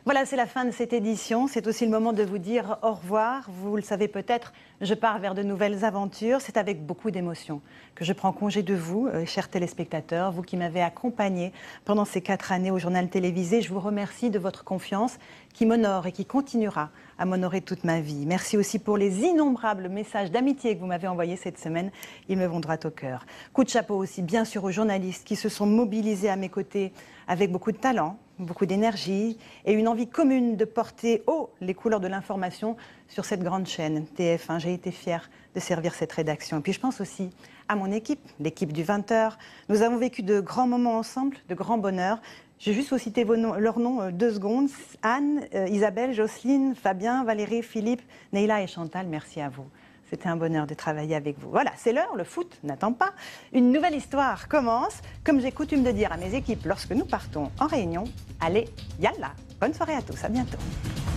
Voilà, c'est la fin de cette édition. C'est aussi le moment de vous dire au revoir. Vous le savez peut-être, je pars vers de nouvelles aventures. C'est avec beaucoup d'émotion que je prends congé de vous, chers téléspectateurs, vous qui m'avez accompagné pendant ces 4 années au journal télévisé. Je vous remercie de votre confiance qui m'honore et qui continuera à m'honorer toute ma vie. Merci aussi pour les innombrables messages d'amitié que vous m'avez envoyés cette semaine. Ils me vont droit au cœur. Coup de chapeau aussi, bien sûr, aux journalistes qui se sont mobilisés à mes côtés avec beaucoup de talent, beaucoup d'énergie et une envie commune de porter haut les couleurs de l'information sur cette grande chaîne TF1. J'ai été fière de servir cette rédaction. Et puis je pense aussi à mon équipe, l'équipe du 20h. Nous avons vécu de grands moments ensemble, de grands bonheurs. Je vais juste vous citer leurs noms 2 secondes. Anne, Isabelle, Jocelyne, Fabien, Valérie, Philippe, Neila et Chantal, merci à vous. C'était un bonheur de travailler avec vous. Voilà, c'est l'heure, le foot n'attend pas. Une nouvelle histoire commence, comme j'ai coutume de dire à mes équipes lorsque nous partons en réunion. Allez, yalla, bonne soirée à tous, à bientôt.